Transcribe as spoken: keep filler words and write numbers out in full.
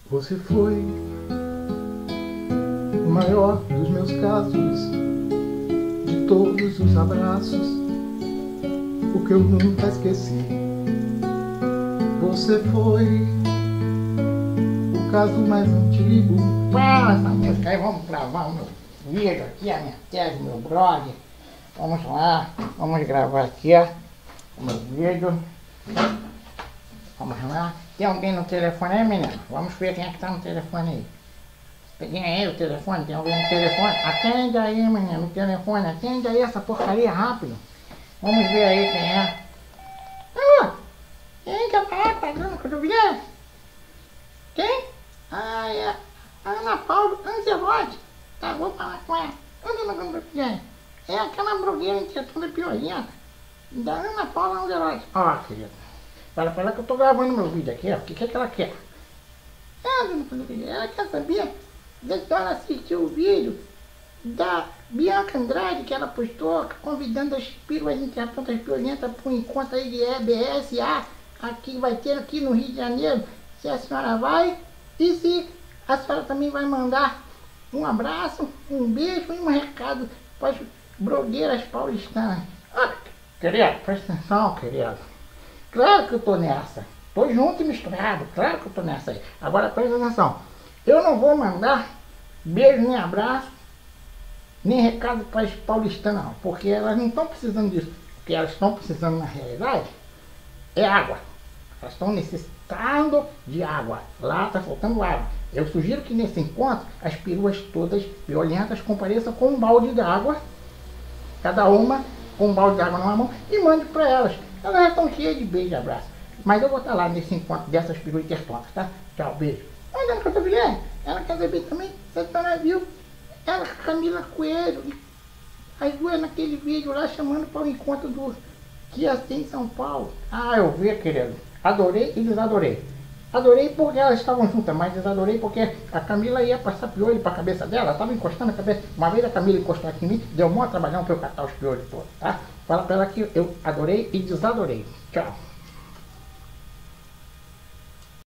Você foi o maior dos meus casos, de todos os abraços, o que eu nunca esqueci. Você foi o caso mais antigo. Para essa música aí, vamos gravar o meu vídeo aqui, a minha tese, meu blog. Vamos lá, vamos gravar aqui, ó, o meu vídeo. Vamos lá. Tem alguém no telefone aí, menino? Vamos ver quem é que tá no telefone aí. Peguei aí o telefone, tem alguém no telefone? Atende aí, menino, no telefone, atende aí essa porcaria rápido. Vamos ver aí quem é. Alô? Quem quer falar com a dona Cotovilha? Quem? Ah, é a Ana Paula Anzelotti. Tá, vou falar com ela. Ô, dona Cotovilha, é aquela blogueira inquietando piorenta da Ana Paula Anzelotti. Ó, querido, fala pra ela que eu tô gravando meu vídeo aqui, ó. O que que é que ela quer? É, dona Cotovilha, ela quer saber se a senhora assistiu o vídeo da Bianca Andrade, que ela postou convidando as piruas inquietantes violentas para um encontro aí de E B S A, aqui vai ter aqui no Rio de Janeiro. Se a senhora vai, e se a senhora também vai mandar um abraço, um beijo e um recado para as blogueiras paulistanas. Ah, querido, presta atenção, querido. Claro que eu tô nessa. Tô junto e misturado, claro que eu tô nessa aí. Agora presta atenção. Eu não vou mandar beijo nem abraço, nem recado para as paulistanas não, porque elas não estão precisando disso. O que elas estão precisando na realidade é água. Elas estão necessitando de água. Lá está faltando água. Eu sugiro que nesse encontro as peruas todas violentas compareçam com um balde de água, cada uma com um balde de água na mão, e mande para elas. Elas já estão cheias de beijo e abraço. Mas eu vou estar lá nesse encontro dessas peruas intertontas, tá? Tchau, beijo. Olha, dona Cotovilha, ela quer saber também se a senhora viu ela, Camila Coelho, as duas naquele vídeo lá chamando para o encontro do que ia ser em São Paulo. Ah, eu vi, querido. Adorei e desadorei. Adorei porque elas estavam juntas, mas desadorei porque a Camila ia passar piolho para a cabeça dela. Ela estava encostando a cabeça. Uma vez a Camila encostou aqui em mim, deu mó trabalhão para eu catar os piolhos todos, tá? Fala para ela que eu adorei e desadorei. Tchau.